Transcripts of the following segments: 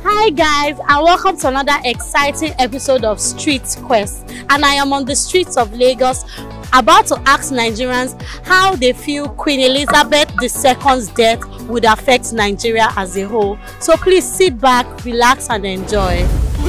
Hi guys, and welcome to another exciting episode of Street Quest, and I am on the streets of Lagos about to ask Nigerians how they feel Queen Elizabeth II's death would affect Nigeria as a whole. So please sit back, relax and enjoy.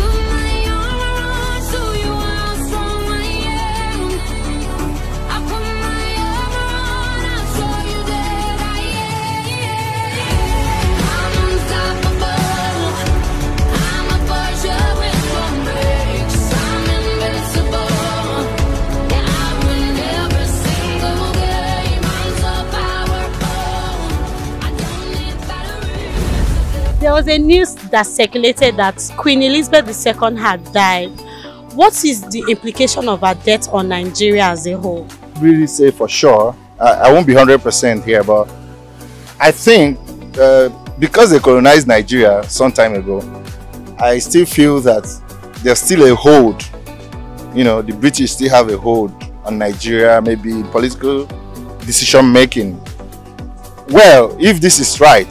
There was a news that circulated that Queen Elizabeth II had died. What is the implication of her death on Nigeria as a whole? Really say for sure, I won't be 100% here, but I think because they colonized Nigeria some time ago, I still feel that there's still a hold. You know, the British still have a hold on Nigeria, maybe political decision making. Well, if this is right,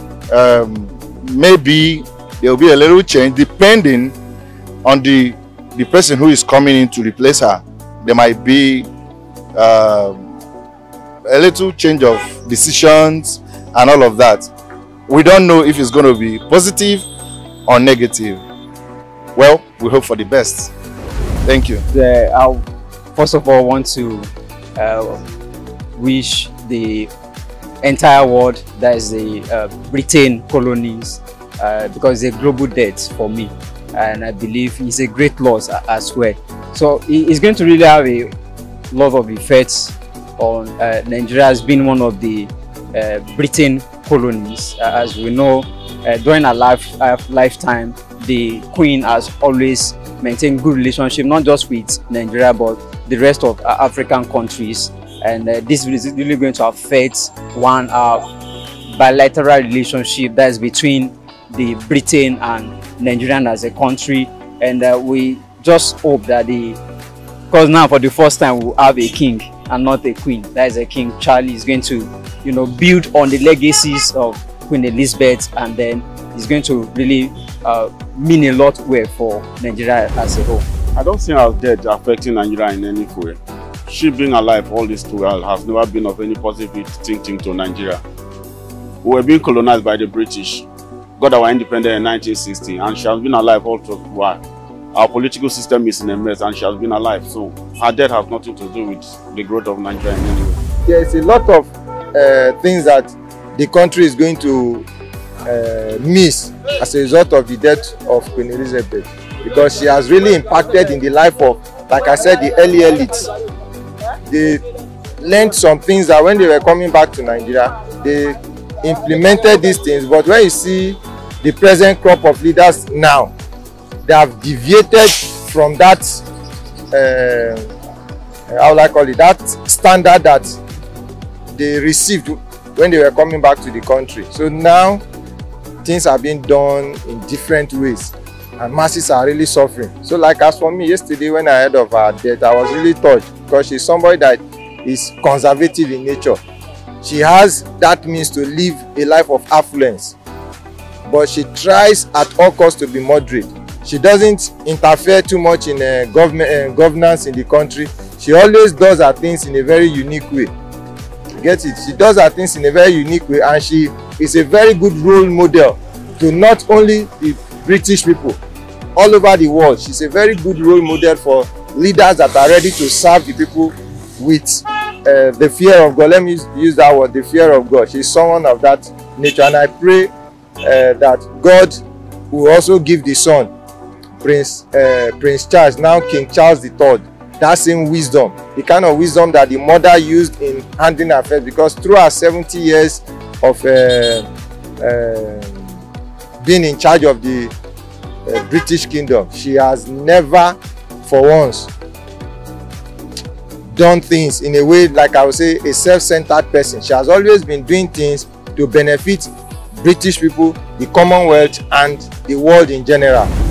maybe there will be a little change depending on the person who is coming in to replace her. There might be a little change of decisions and all of that. We don't know if it's going to be positive or negative. Well, we hope for the best. Thank you. I first of all want to wish the entire world, that is the Britain colonies, because it's a global death for me, and I believe it's a great loss as well. So it's going to really have a lot of effects on Nigeria as being one of the Britain colonies. As we know, during our lifetime, the Queen has always maintained good relationship, not just with Nigeria but the rest of African countries. And this is really going to affect one bilateral relationship that is between the Britain and Nigeria as a country. And we just hope that because now for the first time we'll have a king and not a queen. That is a King Charlie is going to, you know, build on the legacies of Queen Elizabeth, and then it's going to really mean a lot well for Nigeria as a whole. I don't see her death affecting Nigeria in any way. She being alive all this while has never been of any positive thinking to Nigeria. We were being colonized by the British, got our independence in 1960, and she has been alive all through while. Our political system is in a mess and she has been alive, so her death has nothing to do with the growth of Nigeria in any way. There's a lot of things that the country is going to miss as a result of the death of Queen Elizabeth, because she has really impacted in the life of, like I said, the early elites. They learned some things that when they were coming back to Nigeria, they implemented these things. But when you see the present crop of leaders now, they have deviated from that, how will I call it, that standard that they received when they were coming back to the country. So now things are being done in different ways, and masses are really suffering. So like as for me, yesterday when I heard of her death, I was really touched, because she's somebody that is conservative in nature. She has that means to live a life of affluence, but she tries at all costs to be moderate. She doesn't interfere too much in governance in the country. She always does her things in a very unique way. You get it? She does her things in a very unique way, and she is a very good role model to not only the British people, all over the world. She's a very good role model for leaders that are ready to serve the people with the fear of God. Let me use that word, the fear of God. She's someone of that nature, and I pray that God will also give the son, Prince Charles, now King Charles III, that same wisdom, the kind of wisdom that the mother used in handling affairs, because through her 70 years of being in charge of the British Kingdom, she has never for once done things in a way, like I would say, a self-centered person. She has always been doing things to benefit British people, the Commonwealth, and the world in general.